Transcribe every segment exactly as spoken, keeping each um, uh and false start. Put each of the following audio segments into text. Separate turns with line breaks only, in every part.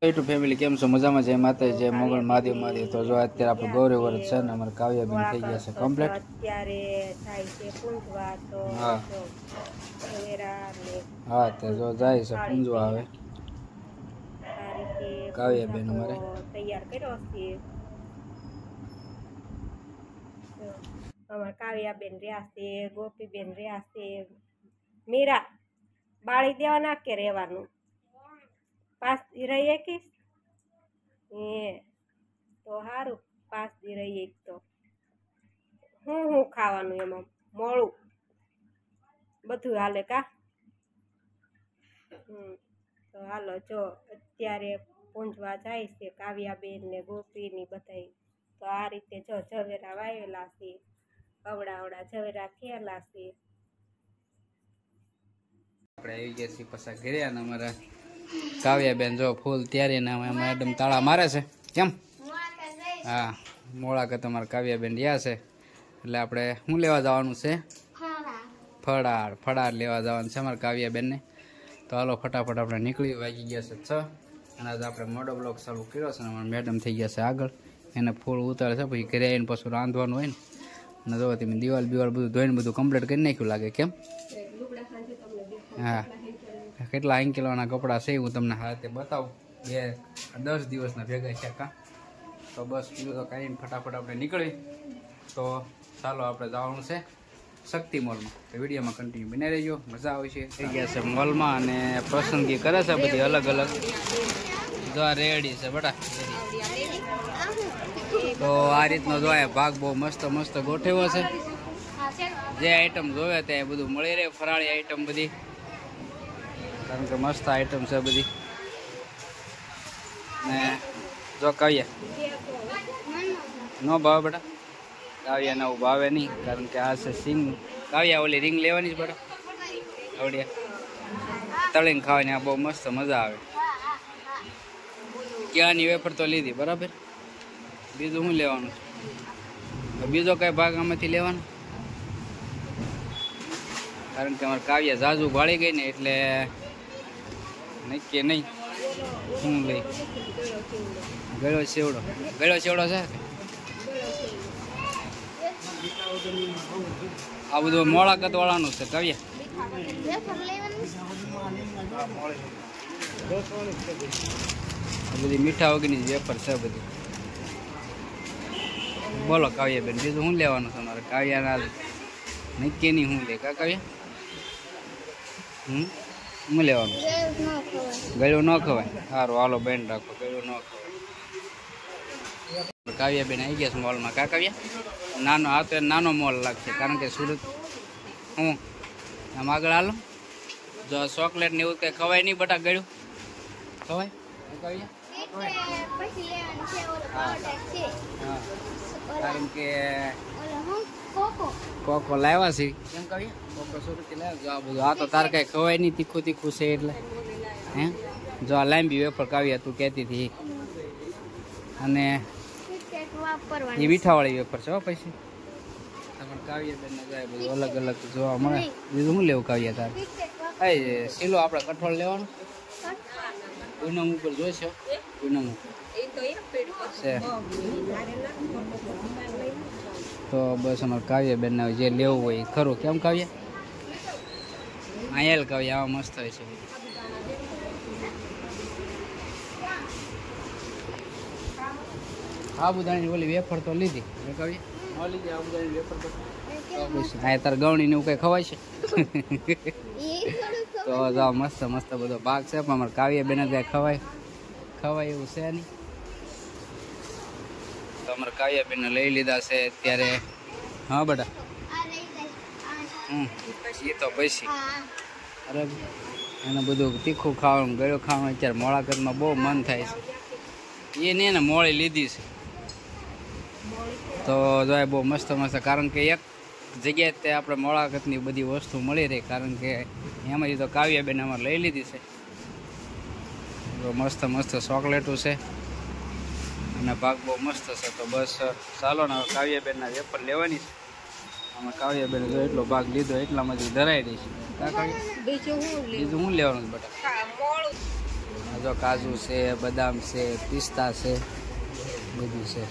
YouTube family કેમ છો? મજામાં જય માતા જય મોગલ મહાદેવ મહાદેવ. તો જો અત્યારે આપણે ગૌરી વ્રત છે ને અમારે કાવ્યાબેન થઈ ગયા છે કમ્પ્લીટ. અત્યારે થાય છે પૂંજવા. તો હા હા તે જો જાય છે પૂંજવા. હવે કાવ્યાબેન અમારે તૈયાર કર્યો છે. અમારે કાવ્યાબેન રહ્યા છે, ગોપીબેન રહ્યા છે. મીરા બાળી દેવાના કે રહેવાનું? પાસ દી રહીએ કે એ તો સારું, પાસ દી રહીએ તો હું હું ખાવાનું એમાં મોળું બધું હાલે કા? હમ તો હાલો જો અત્યારે પૂંજવા જાય છે કાવ્યાબેન ને ગોપી ની બધા. તો આ રીતે જો ઝવેરા વાવેલા છે, અવડા ઝવેરા થયેલા છે. આપણે આવી ગયા છીએ પાછા ઘરે અને અમારા કાવ્યાબેન જો ફૂલ ત્યારે ને મેડમ તાળા મારે છે. કેમ? હા મોળાકત અમારા કાવ્યાબેન રહ્યા છે એટલે આપણે શું લેવા જવાનું છે? ફળાર. ફળાર લેવા જવાનું છે અમારા કાવ્યાબેનને. તો હાલો ફટાફટ આપણે નીકળી. વાગી ગયા છે છ અને આજે આપણે મોટો બ્લોક ચાલુ કર્યો છે ને અમારા મેડમ થઈ ગયા છે આગળ. એને ફૂલ ઉતારે છે પછી ઘરે આવીને પાછું રાંધવાનું હોય ને. અને જો તમે દિવાલ બિવાલ બધું ધોઈને બધું કમ્પ્લીટ કરી નાખ્યું લાગે. કેમ? હા કેટલા અહીં કિલોના કપડાં છે હું તમને હાથે બતાવું. બે દસ દિવસના ભેગા છે કા? તો બસ બીજું તો કાઢીને ફટાફટ આપણે નીકળી. તો ચાલો આપણે જવાનું છે શક્તિ મોલમાં. તો વિડીયોમાં કન્ટિન્યુ બની રહેજો, મજા આવે છે. થઈ ગયા છે મોલમાં અને પસંદગી કરે છે બધી અલગ અલગ. જો આ રેડી છે બટા. તો આ રીતનો જો ભાગ બહુ મસ્ત મસ્ત ગોઠવ્યો છે. જે આઈટમ જોવે ત્યાં બધું મળી રહે. ફરાળી આઈટમ બધી, કારણ કે મસ્ત આઈટમ છે બધી. ને જો કાવ્યા નો ભાવે બેટા, કાવ્યા નવું ભાવે નહીં કારણ કે આ છે સિંગ. કાવ્યા ઓલી રીંગ લેવાની જ બેટા આવડ્યા તળીને ખાવાની. આ બહુ મસ્ત મજા આવે. ક્યાંની વેફર તો લીધી બરાબર. બીજું શું લેવાનું છે? બીજો કઈ ભાગ આમાંથી લેવાનો? કારણ કે અમારે કાવ્યા ઝાઝુ ભાળી ગઈ ને એટલે નક્કી નહીં શું લઈ. ગળ્યો સેવડો. ગળ્યો સેવડો છે. આ બધું મોળાકત વાળાનું છે કાવ્યા. બધી મીઠા વગરની વેફર છે બધી. બોલો કાવ્યાબેન બીજું શું લેવાનું તમારે? કાવ્યાના નક્કી નહીં શું લે કા કાવ્યા? હમ શું લેવાનું? ગળ્યું ન ખવાય. સારું હાલો બેન રાખો, ગળ્યું ન ખવાય. કાવ્યાબેન આવી ગયા છે મોલમાં કા કાવ્યા? નાનો આ તો નાનો મોલ લાગશે કારણ કે સુરત. હું આમ આગળ હાલો. જો ચોકલેટ ને એવું કંઈ ખવાય નહીં બટા? ગળ્યું ખવાય કાવ્યા? કારણ કે કોકો લાવ્યા છે. કેમ કાવ્યા? કોકો સુરતથી લાવ્યા. આ બધું આ તો તાર કઈ ખવાય નહીં, તીખું તીખું છે એટલે. હે જો આ લાંબી વેફર કાવ્યા તું કહેતી હતી. અને એ મીઠાવાળી વેફર છે હો. પછી તમારે કાવ્યાબેન ને જાય બધું અલગ અલગ જોવા મળે. બીજું શું લેવું કાવ્યા તારે? હા સીલો આપણે કઠોળ લેવાનું. પૂનમ ઉપર જોઈશે. પૂનમ ઉપર છે તો બસ અમારે કાવ્યાબેન ને જે લેવું હોય ખરું. કેમ કાવ્યા? આયેલ કાવ્યા આવા મસ્ત હોય છે. આબુદાણી ઓલી વેફર તો લીધી કાવ્યા? ન લીધી આબુદાણી વેફર તો આ તાર ગવણી ને એવું કઈ ખવાય છે? તો જાઓ મસ્ત મસ્ત બધો ભાગ છે પણ અમારે કાવ્યાબેન ત્યાં ખવાય ખવાય એવું છે નહીં. તો અમારે કાવ્યાબેન લઈ લીધા છે અત્યારે. હા બેટા હમ એ તો પછી અરે એને બધું તીખું ખાવાનું ગળ્યું ખાવાનું અત્યારે મોળાકતમાં બહુ મન થાય છે. એને એને મોળી લીધી છે તો જો બહુ મસ્ત મસ્ત. કારણ કે એક જગ્યાએ તે આપણે મોળાકતની બધી વસ્તુ મળી રહી. કારણ કે એમાંથી તો કાવ્યાબેન અમારે લઈ લીધી છે. મસ્ત મસ્ત ચોકલેટું છે અને ભાગ બહુ મસ્ત છે. તો બસ ચાલો ને કાવ્યાબેનના વેફર લેવાની છે. આમાં કાવ્યાબેન જો એટલો ભાગ લીધો એટલામાંથી ધરાઈ રહી છે. બીજું શું લેવાનું બેટા? જો કાજુ છે, બદામ છે, પિસ્તા છે, બધું છે.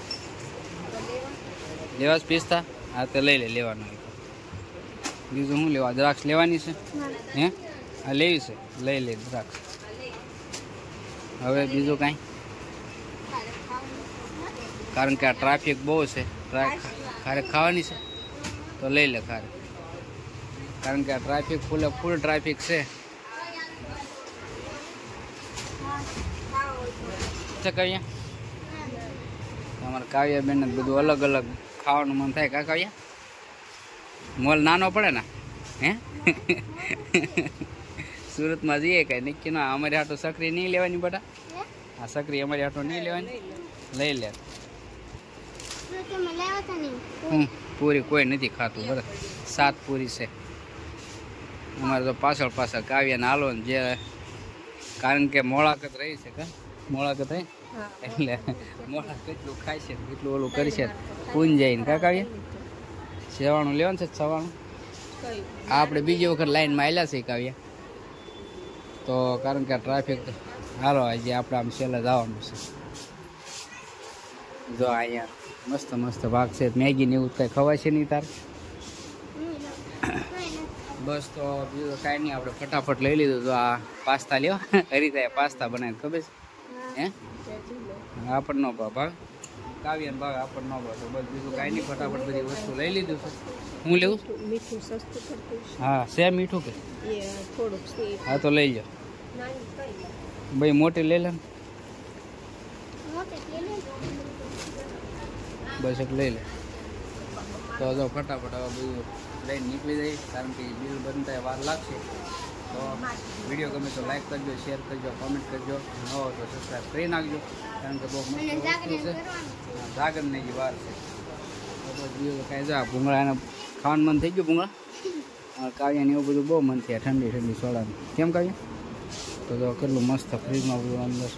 લેવા જ પિસ્તા? હા તો લઈ લે, લેવાનું. બીજું શું લેવા? દ્રાક્ષ લેવાની છે? હે હા લેવી છે, લઈ લે દ્રાક્ષ. હવે બીજું કાંઈ? કારણ કે આ ટ્રાફિક બહુ છે. ખારેક ખાવાની છે તો લઈ લે ખારેક, કારણ કે આ ટ્રાફિક ફૂલે ફૂલ ટ્રાફિક છે. કાવ્યા અમારા કાવ્યાબેન બધું અલગ અલગ ખાવાનું મન થાય. કા કાવ્યા? મોલ નાનો પડે ને? હે સુરતમાં જઈએ કઈ નક્કી ના. અમારી હાટો સકરી નહીં લેવાની બેટા? હા સકરી અમારી હાટો નહીં લેવાની, લઈ લે. હમ પૂરી કોઈ નથી ખાતું. બરાબર, સાત પૂરી છે અમારે તો. પાછળ પાછળ કાવ્યાને હાલો ને જે, કારણ કે મોળાકત રહી છે. કા મોળાકત રહી એટલે મોળા કેટલું ખાય છે કેટલું ઓલું કરશે પૂન જઈને. કા કાવ્યા? સેવાણું લેવાનું છે. સવાણું આપણે બીજી વખત લાઈનમાં આવેલા છે કાવ્યા, તો કારણ કે ટ્રાફિક. હાલો આજે આપણે આમ છેલ્લે જવાનું છે. જો અહીંયા મસ્ત મસ્ત ભાગ છે. મેગી ને એવું કંઈ ખવાય છે નહીં તાર? બસ તો બીજું કાંઈ નહીં, આપણે ફટાફટ લઈ લીધું. તો આ પાસ્તા લેવા હરીતા પાસ્તા બનાવે ખબર છે? હે આપણને ન ભાવ, કાવ્યાને ભાવે આપણને ન ભાવ. તો બસ બીજું કાંઈ નહીં, ફટાફટ બધી વસ્તુ લઈ લીધું છે. હું લેવું?
મીઠું સસ્તું
હા છે મીઠું કે? હા તો લઈ જાઓ ભાઈ, મોટી લઈ લે. બસ એક લઈ લે. તો જો ફટાફટ હવે બધું લઈને નીકળી જાય, કારણ કે બિલ બનતા વાર લાગશે. તો વિડીયો ગમે તો લાઈક કરજો, શેર કરજો, કોમેન્ટ કરજો. ન હોય તો સબસ્ક્રાઈબ કરી નાખજો, કારણ કે બહુ મસ્ત વસ્તુ છે. જાગરની જે વાર છે. તો બસ બીજું કાંઈ જો ભૂંગળા એને ખાવાનું મન થઈ ગયું. ભૂંગળા કાવ્યાને એવું બધું બહુ મન થયા, ઠંડી ઠંડી સોડાનું. કેમ કાવ્યા? તો જો કેટલું મસ્ત ફ્રીજમાં બધું અંદર.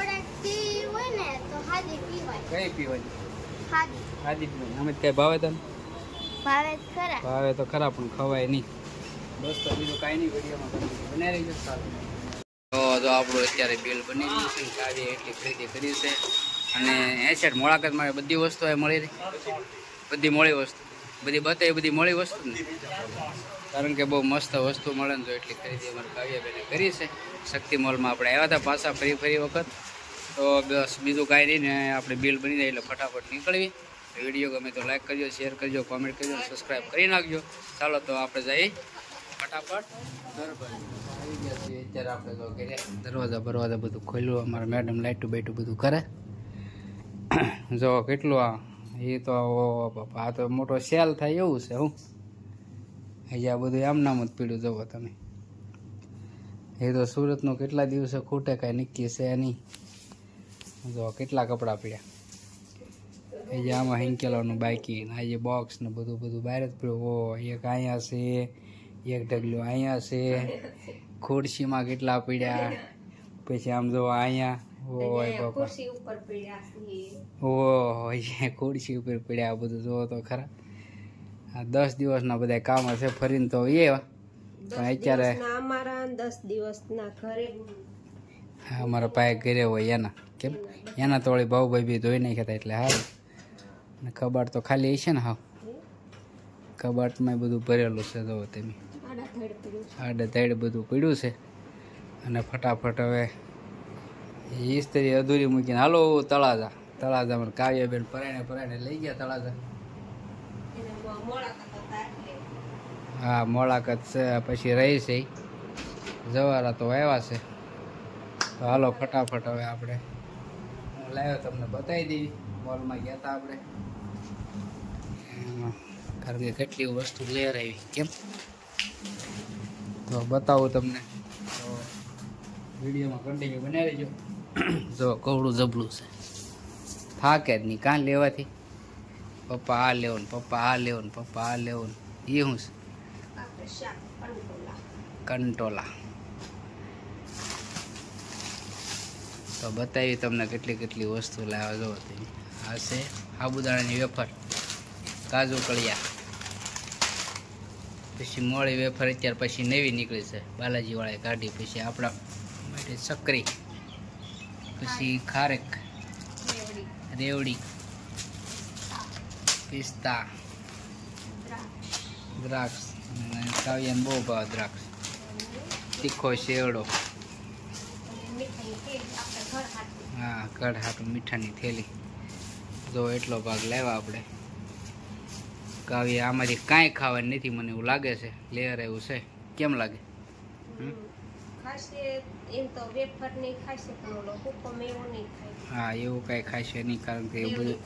કઈ પીવાની? હાદી પીવાની. અમે કઈ ભાવે તને? ભાવે તો ખરા, પણ ખવાય નહીં. બસ તો બીજું કાંઈ નહીં, વિડીયોમાં બનાવી રહીજો. સારું તો જો આપણું અત્યારે બિલ બની ગયું છે. કાવ્ય એટલી ખરીદી કરી છે, અને એસેટ મોળાકતમાં બધી વસ્તુ એ મળી રહી. બધી મળી વસ્તુ બધી બતાવી, બધી મળી વસ્તુ ને, કારણ કે બહુ મસ્ત વસ્તુ મળે ને. તો એટલી ખરીદી અમારે કાવ્યાબેને કરી છે. શક્તિ મોલમાં આપણે આવ્યા હતા પાછા ફરી ફરી વખત. તો બસ બીજું કાંઈ નહીં ને, આપણે બિલ બની જાય એટલે ફટાફટ નીકળવી. વિડીયો ગમે તો લાઈક કરજો, શેર કરજો, કોમેન્ટ કરજો, સબસ્ક્રાઈબ કરી નાખજો. ચાલો તો આપણે જઈએ ફટાફટ આવી ગયા છીએ. અત્યારે આપણે તો ઘરે દરવાજા બરવાજા બધું ખોલ્યું. અમારા મેડમ લાઈટું બાઈટું બધું કરે. જો કેટલું આ એ તો આ તો મોટો સેલ થાય એવું છે. હું હજી આ બધું આમ નામ જ પીડ્યું. જવો તમે, એ તો સુરતનું કેટલા દિવસે ખૂટે કાંઈ નક્કી છે નહીં. જો કેટલા કપડાં પીડ્યા. હજી આમાં હિંકેલાનું બાકી, આજે બોક્સ ને બધું બધું બહાર જ પડ્યું. ઓ એક અહીંયા છે, એક ઢગલું અહીંયા છે. ખુરશીમાં કેટલા પીડ્યા. પછી આમ જો અહીંયા ઓય બાપા, ઓહો ખુરશી ઉપર પીડ્યા. બધું જોવો તો ખરા. આ દસ દિવસના બધા કામ હશે. ફરીને તો એ પણ અત્યારે
દસ દિવસના ઘરે
અમારા પાયે ઘરે હોય એના. કેમ એના તો વળી ભાવભાઈ બી ધોઈ નાખ્યા હતા એટલે હારું. અને કબાટ તો ખાલી છે ને? હા, કબાટમાં બધું ભરેલું છે. જો તમે આડે તાડે બધું પડ્યું છે. અને ફટાફટ હવે ઇસ્ત્રી અધૂરી મૂકીને હાલો તળાજા. તળાજામાં કાવ્યાબેન પરાયણે પરાયણે લઈ ગયા તળાજા. હા મોળાકત છે, પછી રહી છે. જવારા તો આવ્યા છે. તો હાલો ફટાફટ હવે આપણે હું લાવ્યો તમને બતાવી દઈએ. મોલમાં ગયા હતા આપણે, કારણ કે કેટલી વસ્તુ લઈ આવી. કેમ તો બતાવું તમને. તો વિડીયોમાં કન્ટિન્યુ બનાવી રહેજો. જો કવડું જબલું છે, થાકે જ નહીં. કાં લેવાથી પપ્પા આ લેવું ને પપ્પા આ લેવું ને પપ્પા આ લેવું ને. એ શું છે? કંટોલા. તો બતાવી તમને કેટલી કેટલી વસ્તુ લાવવા. જો તમે આ છે સાબુદાણાની વેફર, કાજુ કળિયા, પછી મોળી વેફર અત્યારે પછી નવી નીકળી છે બાલાજી વાળાએ કાઢી. પછી આપણા માટે સક્કરી, પછી ખારેક, રેવડી, પિસ્તા, દ્રાક્ષ. અને કાવ્યાને બહુ ભાવ દ્રાક્ષ. તીખો શેવડો, હા કડ હાટું મીઠાની થેલી. જો એટલો ભાગ લેવા આપણે. કાવ્ય આમાંથી કાંઈ ખાવાનું નથી મને એવું લાગે છે. લેયર એવું છે. કેમ લાગે? હા એવું કાંઈ ખાશે નહીં, કારણ કે એવું બધું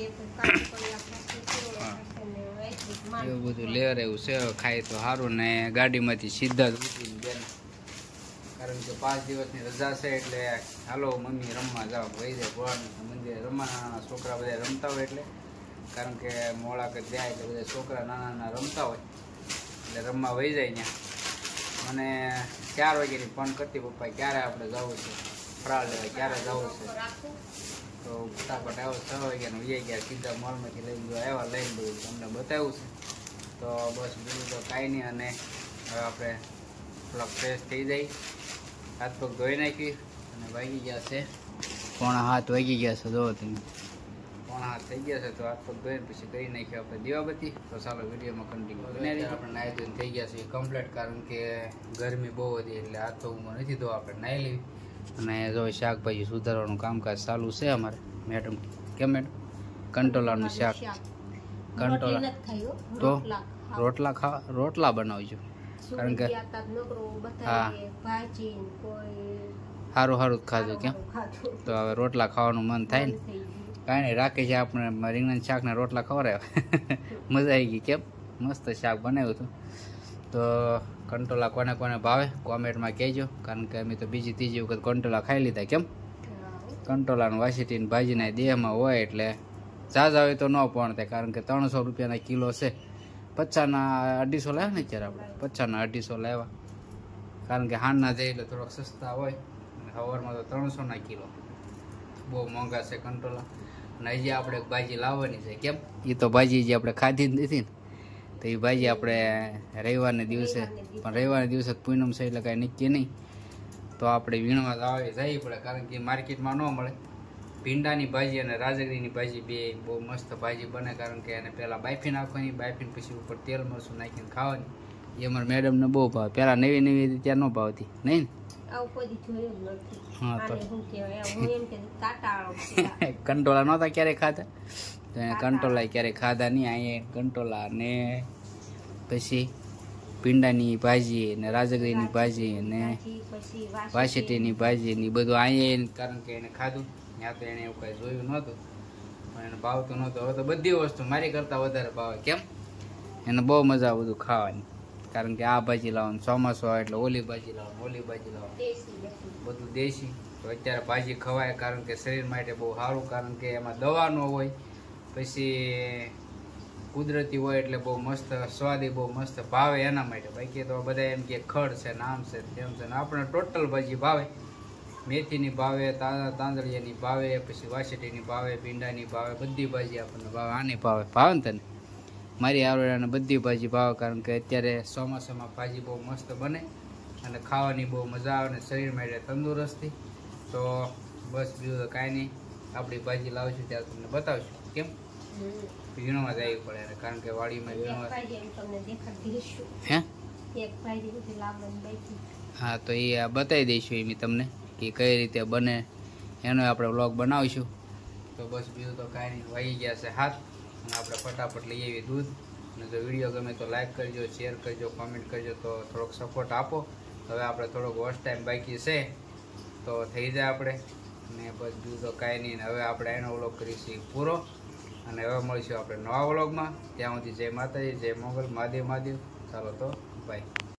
એવું બધું લેયર એવું છે. ખાય તો સારું. ને ગાડીમાંથી સીધા જ ઉતરીને બેન, કારણ કે પાંચ દિવસની રજા છે એટલે હાલો મમ્મી રમવા જાવ વહી જાય. ભગવાનના મંદિરે રમવા, નાના છોકરા બધા રમતા હોય એટલે, કારણ કે મોડા કે જાય એટલે બધા છોકરા નાના નાના રમતા હોય એટલે રમવા વહી જાય ત્યાં. મને ચાર વાગ્યાની ફોન કરતી, પપ્પા ક્યારે આપણે જવું છે ફરાળ લેવા, ક્યારે જવું છે? તો ફટાફટ આવ્યો. છ વાગ્યાનો વીઆઈ ગયા સીધા મોલમાંથી લઈને જો આવ્યા, લઈને બધું તમને બતાવ્યું છે. તો બસ બીજું તો કાંઈ નહીં. અને હવે આપણે થોડાક ફ્રેશ થઈ જાય, હાથ પગ ધોઈ નાખી. અને વાગી ગયા છે પોણા હાથ વાગી ગયા છે. જો તમે પોણા હાથ થઈ ગયા છે. તો હાથ પગ ધોઈને પછી કરી નાખીએ આપણે દીવાબત્તી. તો ચાલો વિડીયોમાં કન્ટિન્યુ. આપણે નાહી ધોઈને થઈ ગયા છે કમ્પ્લીટ, કારણ કે ગરમી બહુ હતી એટલે હાથ પગમાં નથી ધોવા. આપણે નાહી લેવી. અને જો શાકભાજી સુધારવાનું કામકાજ ચાલુ છે અમારે. મેડમ કેમ મેડમ? કંટોલાનું શાક. કંટોલા તો રોટલા ખા રોટલા બનાવજો, કારણ કે હા સારું સારું જ ખાધું. કેમ? તો હવે રોટલા ખાવાનું મન થાય ને. કાંઈ નહીં, રાખે છે આપણે રીંગણ શાકના રોટલા ખવડાવ્યા. મજા આવી ગઈ. કેમ? મસ્ત શાક બનાવ્યું હતું. તો કંટોલા કોને કોને ભાવે કોમેન્ટમાં કહેજો, કારણ કે અમે તો બીજી ત્રીજી વખત કંટોલા ખાઈ લીધા. કેમ? કંટોલાનું વાસીટીની ભાજીના દેહમાં હોય એટલે ઝાઝા હોય તો ન પણ થાય, કારણ કે ત્રણસો રૂપિયાના કિલો છે. પચાસના અઢીસો લાવ્યા ને અત્યારે આપણે, પચાસના અઢીસો લાવ્યા, કારણ કે હાનના જાય એટલે થોડોક સસ્તા હોય. અને સવારમાં તો ત્રણસોના કિલો. બહુ મોંઘા છે કંટોલા. અને હજી આપણે ભાજી લાવવાની છે. કેમ? એ તો ભાજી જે આપણે ખાધી જ નથી ને, તો એ ભાજી આપણે રવિવારને દિવસે, પણ રવિવારના દિવસે પૂનમ છે એટલે કાંઈ નક્કી નહીં. તો આપણે વીણવા જવી જવી પડે, કારણ કે માર્કેટમાં ન મળે. ભીંડાની ભાજી અને રાજગરીની ભાજી બે બહુ મસ્ત ભાજી બને, કારણ કે એને પહેલાં બાફી નાખવાની, બાફીને પછી ઉપર તેલ મરચું નાખીને ખાવાની. એ અમારા મેડમને બહુ ભાવે. પહેલાં નવી નવી હતી ત્યાં ન ભાવતી નહીં ને. હા તો કંટોલા નહોતા ક્યારેય ખાધા, તો એને કંટોલા ક્યારેય ખાધા નહીં. અહીંયા કંટોલા ને પછી ભીંડાની ભાજી ને રાજગરીની ભાજી ને વાસેટીની ભાજી ને બધું અહીંયા, કારણ કે એને ખાધું ત્યાં તો એને એવું કાંઈ જોયું નહોતું, પણ એને ભાવતું નહોતું. હવે તો બધી વસ્તુ મારી કરતાં વધારે ભાવે. કેમ? એને બહુ મજા આવે બધું ખાવાની, કારણ કે આ ભાજી લાવવાનું, ચોમાસું આવે એટલે ઓલી ભાજી લાવવાનું, ઓલી ભાજી લાવવાનું, બધું દેશી. તો અત્યારે ભાજી ખવાય, કારણ કે શરીર માટે બહુ સારું, કારણ કે એમાં દવા ન હોય, પછી કુદરતી હોય એટલે બહુ મસ્ત સ્વાદી, બહુ મસ્ત ભાવે એના માટે. બાકી તો બધા એમ કે ખડ છે ને આમ છે તેમ છે ને, આપણે ટોટલ ભાજી ભાવે. મેથીની ભાવે, તાંદળિયાની ભાવે, પછી વાસેટીની ભાવે, ભીંડાની ભાવે, બધી ભાજી આપણને ભાવે. આની ભાવે ભાવે ને તને? મારી આવડે બધી ભાજી ભાવે, કારણ કે અત્યારે ચોમાસામાં ભાજી બહુ મસ્ત બને અને ખાવાની બહુ મજા આવે ને શરીર માટે તંદુરસ્તી. તો બસ બીજું તો કાંઈ નહીં, આપણી ભાજી લાવશું ત્યારે તમને બતાવશું. કેમ? વીણવા જવી પડે, કારણ કે વાડીમાં વીણવા. હે? હા તો એ બતાવી દઈશું એમ તમને કે કઈ રીતે બને, એનો આપણે વ્લોગ બનાવીશું. તો બસ બીજું તો કાંઈ નહીં, વાગી ગયા છે હાથ, અને આપણે ફટાફટ લઈ આવીએ દૂધ. અને જો વિડીયો ગમે તો લાઈક કરજો, શેર કરજો, કોમેન્ટ કરજો, તો થોડોક સપોર્ટ આપો. હવે આપણે થોડોક વોચ ટાઈમ બાકી છે તો થઈ જાય આપણે. અને બસ બીજું તો કાંઈ નહીં, હવે આપણે એનો વ્લોગ કરીશું પૂરો. અને હવે મળીશું આપણે નવા વ્લોગમાં. ત્યાં સુધી જય માતાજી, જય મોગલ, મહાદેવ મહાદેવ. ચાલો તો બાય.